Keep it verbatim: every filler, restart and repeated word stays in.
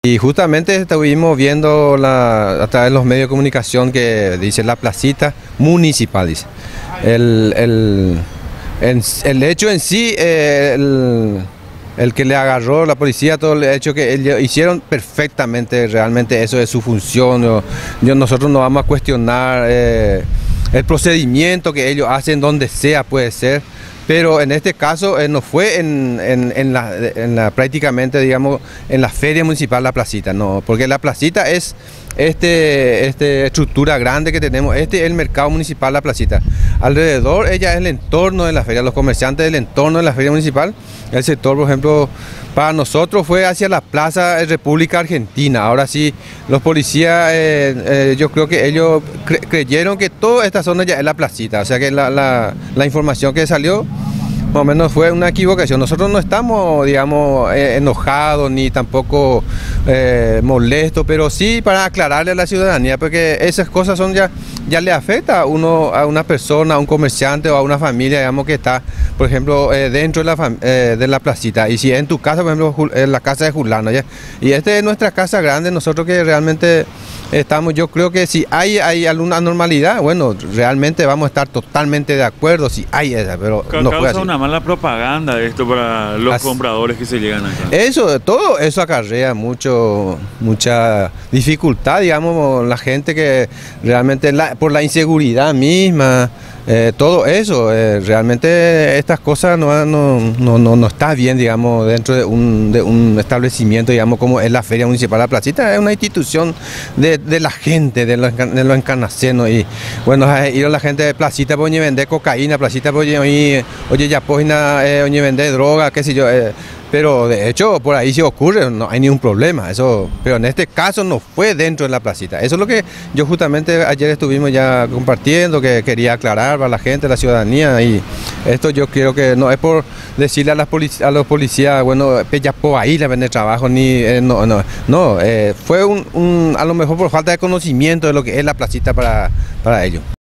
Y justamente estuvimos viendo la, a través de los medios de comunicación que dice la placita municipal, dice. El, el, el, el hecho en sí, eh, el, el que le agarró la policía, todo el hecho que ellos hicieron perfectamente, realmente eso es su función. Yo, yo, nosotros no vamos a cuestionar eh, el procedimiento que ellos hacen donde sea, puede ser. Pero en este caso eh, no fue en, en, en, la, en la prácticamente, digamos, en la feria municipal La Placita, no, porque La Placita es este, este estructura grande que tenemos, este es el mercado municipal La Placita. Alrededor ella es el entorno de la feria, los comerciantes del entorno de la feria municipal. El sector, por ejemplo, para nosotros fue hacia la Plaza República Argentina. Ahora sí, los policías, eh, eh, yo creo que ellos cre creyeron que toda esta zona ya es La Placita, o sea que la, la, la información que salió más o menos fue una equivocación. Nosotros no estamos, digamos, eh, enojados ni tampoco eh, molestos, pero sí para aclararle a la ciudadanía, porque esas cosas son ya, ya le afecta a uno, a una persona, a un comerciante o a una familia, digamos, que está, por ejemplo, eh, dentro de la, eh, de la placita. Y si en tu casa, por ejemplo, en la casa de Julano, ¿ya? Y esta es nuestra casa grande, nosotros que realmente estamos, yo creo que si hay, hay alguna anormalidad, bueno, realmente vamos a estar totalmente de acuerdo si hay esa, pero no fue así. Una mala propaganda esto para los así, compradores que se llegan acá. Eso, todo eso acarrea mucho, mucha dificultad, digamos, la gente que realmente la, por la inseguridad misma, eh, todo eso, eh, realmente estas cosas no, no, no, no, no está bien, digamos, dentro de un, de un establecimiento, digamos, como es la Feria Municipal La Placita, es una institución de, de la gente, de los, de los encarnacenos, y bueno, y la gente de Placita puede vender cocaína, Placita puede oye, oye ya pógina, eh, oye vender droga, qué sé yo, eh, pero de hecho por ahí sí ocurre, no hay ningún problema, eso, pero en este caso no fue dentro de la placita. Eso es lo que yo justamente ayer estuvimos ya compartiendo, que quería aclarar para la gente, la ciudadanía, y esto yo creo que no es por decirle a, las a los policías, bueno, ya por ahí le vender trabajo, ni, eh, no, no, no eh, fue un, un, a lo mejor por falta de conocimiento de lo que es la placita para, para ellos.